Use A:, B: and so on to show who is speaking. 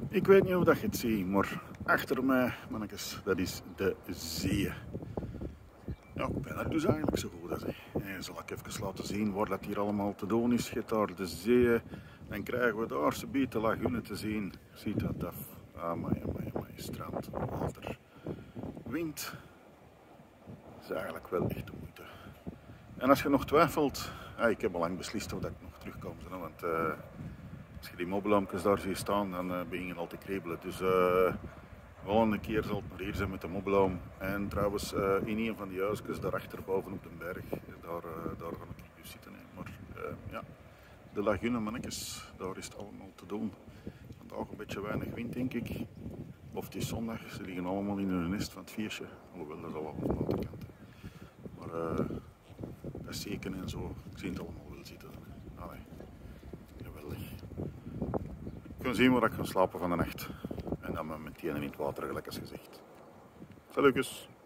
A: Ik weet niet of dat je het ziet, maar achter mij, mannetjes, dat is de zee. Ja, ik ben er dus eigenlijk zo goed als ik. Zal ik even laten zien waar dat hier allemaal te doen is. Je hebt daar de zee, dan krijgen we daar zo'n de lagunen te zien. Ziet dat af? Amai, strand, water, wind. Dat is eigenlijk wel echt de moeite. En als je nog twijfelt, ik heb al lang beslist of dat ik nog terugkom. Want als je die mobbelampjes daar ziet staan, dan begin je al te kriebelen. Dus volgende keer zal het maar hier zijn met de mobbelaam. En trouwens, in een van die huisjes daarachter boven op de berg, daar ga ik dus zitten. Maar ja, de lagune, mannetjes, daar is het allemaal te doen. Vandaag een beetje weinig wind, denk ik. Of het is zondag, ze liggen allemaal in hun nest van het viertje. Alhoewel, dat is al wel van de andere kant. Maar dat is zeker en zo. Ik zie het allemaal wel zitten. Allee, geweldig. Ik kan zien waar ik ga slapen van de nacht. En dan met die in het water, gelijk als gezegd. Salutjes!